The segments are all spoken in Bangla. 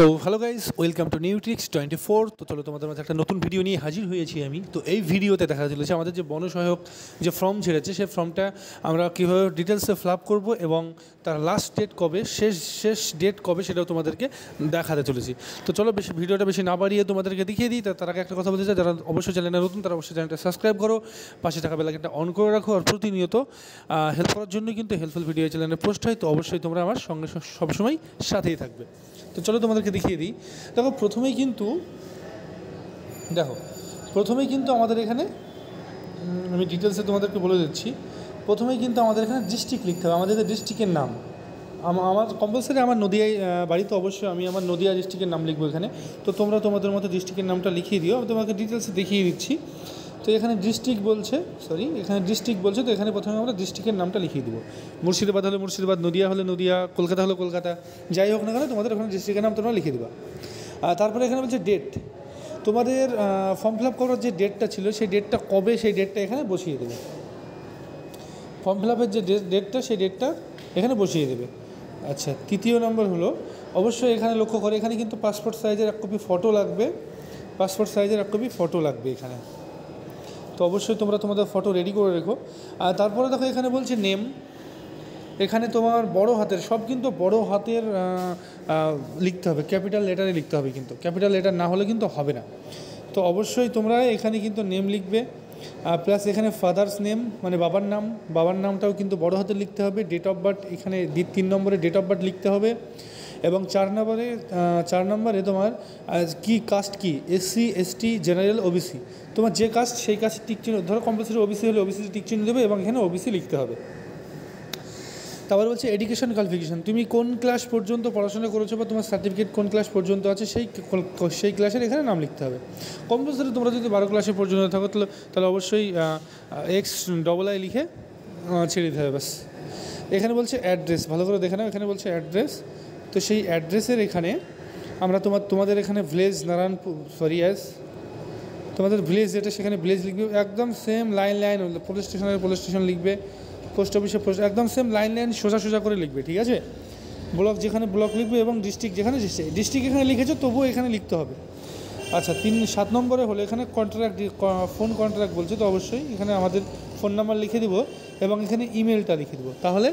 So hello guys, welcome to new tricks 24। তো চলো তোমাদের মাঝে একটা নতুন ভিডিও নিয়ে হাজির হয়েছি আমি। তো এই ভিডিওতে দেখা চলেছে আমাদের যে বনসহায়ক যে ফর্ম ছেড়েছে, সেই ফর্মটা আমরা কীভাবে ডিটেলসে ফিল আপ করবো এবং তার লাস্ট ডেট কবে, শেষ ডেট কবে, সেটাও তোমাদেরকে দেখাতে চলেছি। তো চলো ভিডিওটা বেশি না বাড়িয়ে তোমাদেরকে দেখিয়ে দিই। তার আগে একটা কথা বলতে চাই, যারা অবশ্যই চ্যানেলে নতুন তারা অবশ্যই চ্যানেলটা সাবস্ক্রাইব করো, পাশে থাকা বেল আইকনটা অন করে রাখো। আর প্রতিনিয়ত হেল্প করার জন্য কিন্তু হেল্পফুল ভিডিও চ্যানেলে পোস্ট হয়, তো অবশ্যই তোমরা আমার সঙ্গে সবসময় সাথেই থাকবে। তো চলো তোমাদেরকে দেখিয়ে দিই। প্রথমেই কিন্তু আমাদের এখানে আমি ডিটেলসে তোমাদেরকে বলে দিচ্ছি। প্রথমেই কিন্তু আমাদের এখানে ডিস্ট্রিক্ট লিখতে হবে, আমাদের ডিস্ট্রিক্টের নাম। আমার কম্পালসারি আমার নদিয়ায় বাড়ি, তো অবশ্যই আমি আমার নদিয়া ডিস্ট্রিক্টের নাম লিখবো এখানে। তো তোমরা তোমাদের মতো ডিস্ট্রিক্টের নামটা লিখিয়ে দিও, আমি তোমাকে ডিটেলসে দেখিয়ে দিচ্ছি। তো এখানে ডিস্ট্রিক্ট বলছে, তো এখানে প্রথমে আমরা ডিস্ট্রিক্টের নামটা লিখিয়ে দেবো। মুর্শিদাবাদ হলে মুর্শিদাবাদ, নদিয়া হলে নদিয়া, কলকাতা হলে কলকাতা, যাই হোক না কেন তোমাদের ওখানে ডিস্ট্রিক্টের নাম তোমরা লিখে দেবা। তারপরে এখানে বলছে ডেট, তোমাদের ফর্ম ফিল আপ করার যে ডেটটা ছিল সেই ডেটটা কবে, সেই ডেটটা এখানে বসিয়ে দেবে। ফর্ম ফিল আপের যে ডেটটা, সেই ডেটটা এখানে বসিয়ে দেবে। আচ্ছা, তৃতীয় নম্বর হলো, অবশ্যই এখানে লক্ষ্য করে এখানে কিন্তু পাসপোর্ট সাইজের এক কপি ফটো লাগবে, এখানে। তো অবশ্যই তোমরা তোমাদের ফটো রেডি করে রেখো। আর তারপরে দেখো এখানে বলছে নেম, এখানে তোমার বড় হাতের, সব কিন্তু বড় হাতের লিখতে হবে, ক্যাপিটাল লেটারে লিখতে হবে, কিন্তু ক্যাপিটাল লেটার না হলে কিন্তু হবে না। তো অবশ্যই তোমরা এখানে কিন্তু নেম লিখবে, প্লাস এখানে ফাদার্স নেম মানে বাবার নামটাও কিন্তু বড় হাতে লিখতে হবে। ডেট অফ বার্থ এখানে 3 নম্বরে ডেট অফ বার্থ লিখতে হবে। এবং 4 নম্বরে তোমার কি কাস্ট, কি এসসি এসটি জেনারেল ওবিসি, তোমার যে কাস্ট সেই কাস্ট টিক চিহ্ন, ধরো কম্পালসারি ওবিসি হলে ওবিসি টিক চিহ্ন দেবে এবং এখানে ওবিসি লিখতে হবে। তারপর বলছে এডুকেশন কোয়ালিফিকেশান, তুমি কোন ক্লাস পর্যন্ত পড়াশোনা করেছো বা তোমার সার্টিফিকেট কোন ক্লাস পর্যন্ত আছে সেই ক্লাসের এখানে নাম লিখতে হবে। কম্পালসারি তোমরা যদি 12 ক্লাসে পর্যন্ত থাকো তাহলে অবশ্যই XII লিখে ছেড়ে দিতে হবে, ব্যাস। এখানে বলছে অ্যাড্রেস, ভালো করে দেখে নাও, এখানে বলছে অ্যাড্রেস। তো সেই অ্যাড্রেসের এখানে আমরা তোমাদের এখানে ভিলেজ নারায়ণপুর, তোমাদের ভিলেজ যেটা সেখানে ভিলেজ লিখবে, একদম সেম লাইন পুলিশ স্টেশন লিখবে, পোস্ট অফিসে একদম সেম লাইন সোজা করে লিখবে, ঠিক আছে। ব্লক যেখানে ব্লক লিখবে এবং ডিস্ট্রিক্ট যেখানে ডিস্ট্রিক্ট এখানে লিখেছো তবুও এখানে লিখতে হবে। আচ্ছা, 7 নম্বরে হলো এখানে ফোন কন্ট্রাক্ট বলছে, তো অবশ্যই এখানে আমাদের ফোন নাম্বার লিখে দেবো এবং এখানে ইমেলটা লিখে দেবো, তাহলে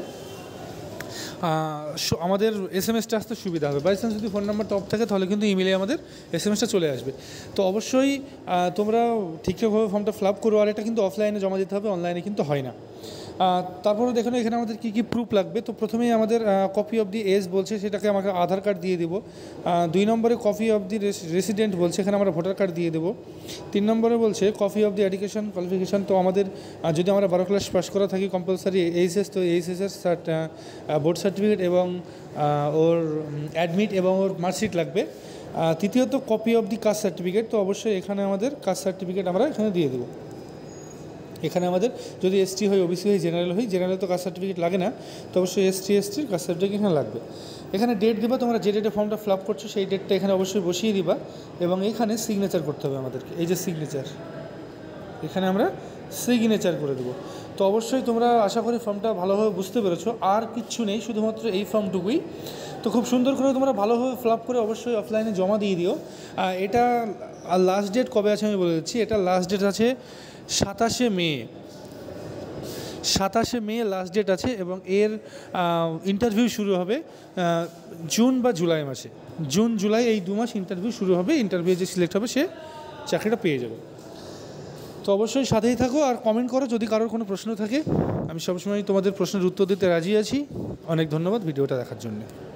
আমাদের SMS-টা আসতে সুবিধা হবে। বাই চান্স যদি ফোন নাম্বারটা অফ থাকে তাহলে কিন্তু ইমেলে আমাদের SMS-টা চলে আসবে। তো অবশ্যই তোমরা ঠিকঠাকভাবে ফর্মটা ফিল আপ করো, আর এটা কিন্তু অফলাইনে জমা দিতে হবে, অনলাইনে কিন্তু হয় না। তারপরে দেখো এখানে আমাদের কী প্রুফ লাগবে। তো প্রথমেই আমাদের কপি অফ দি এজ বলছে, সেটাকে আমাকে আধার কার্ড দিয়ে দেবো। 2 নম্বরে কপি অফ দি রেসিডেন্ট বলছে, এখানে আমরা ভোটার কার্ড দিয়ে দেবো। 3 নম্বরে বলছে copy of the education qualification, তো আমাদের যদি আমরা 12 ক্লাস পাস করা থাকি কম্পালসারি এইচএস, তো এইচএসের বোর্ড সার্টিফিকেট এবং ওর অ্যাডমিট এবং ওর মার্কশিট লাগবে। তৃতীয়ত copy of the caste certificate, তো অবশ্যই এখানে আমাদের কাস্ট সার্টিফিকেট আমরা এখানে দিয়ে দেবো। এখানে আমাদের যদি এসটি হয়, ওবিসি হয়, জেনারেল তো কাস্ট সার্টিফিকেট লাগে না, তো অবশ্যই এসটির কাস্ট সার্টিফিকেট এখানে লাগবে। এখানে ডেট দিবা, তোমরা যে ডেটে ফর্মটা ফিল আপ করছো সেই ডেটটা এখানে অবশ্যই বসিয়ে দিবা এবং এখানে সিগনেচার করতে হবে আমাদেরকে, এই যে সিগনেচার, এখানে আমরা সিগনেচার করে দেবো। তো অবশ্যই তোমরা আশা করি ফর্মটা ভালোভাবে বুঝতে পেরেছো, আর কিচ্ছু নেই, শুধুমাত্র এই ফর্মটুকুই। তো খুব সুন্দর করে তোমরা ভালোভাবে ফিল আপ করে অবশ্যই অফলাইনে জমা দিয়ে দিও। এটা লাস্ট ডেট কবে আছে আমি বলে দিচ্ছি, এটা লাস্ট ডেট আছে 27শে মে লাস্ট ডেট আছে, এবং এর ইন্টারভিউ শুরু হবে জুন বা জুলাই মাসে, জুলাই এই 2 মাস ইন্টারভিউ শুরু হবে। ইন্টারভিউ যে সিলেক্ট হবে সে চাকরিটা পেয়ে যাবে। তো অবশ্যই সাথেই থাকো আর কমেন্ট করো যদি কারোর কোনো প্রশ্ন থাকে, আমি সবসময় তোমাদের প্রশ্নের উত্তর দিতে রাজি আছি। অনেক ধন্যবাদ ভিডিওটা দেখার জন্য।